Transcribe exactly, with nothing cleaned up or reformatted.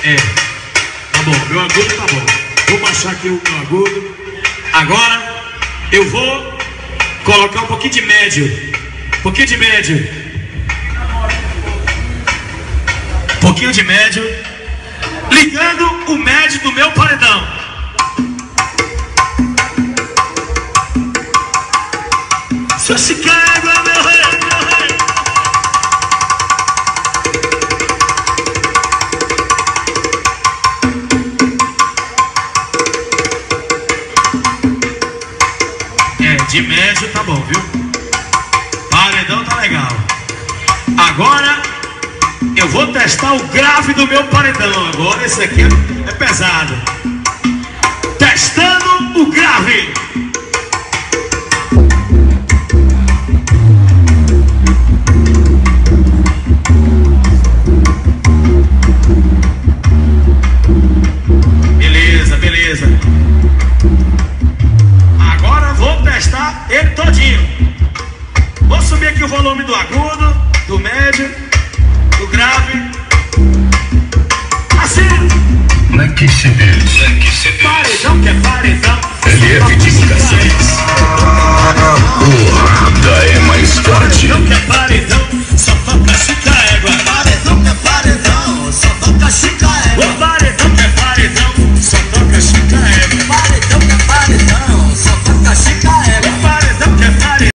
É. Tá bom, meu agudo tá bom. Vou baixar aqui o meu agudo. Agora eu vou colocar um pouquinho de médio. Um pouquinho de médio. Um pouquinho de médio. Ligando o médio do meu paredão. Só se carga, meu rei, meu rei. É, de médio tá bom, viu? Paredão tá legal. Agora eu vou testar o grave do meu paredão. Agora esse aqui é, é pesado. Testando o grave. Beleza, beleza. Agora vou testar ele todinho. Vou subir aqui o volume do agudo, do médio, do grave. Assim. Black C Ds. Black C Ds. Paredão que é paredão. L F de cassetes. A porrada é mais forte. Paredão que é paredão.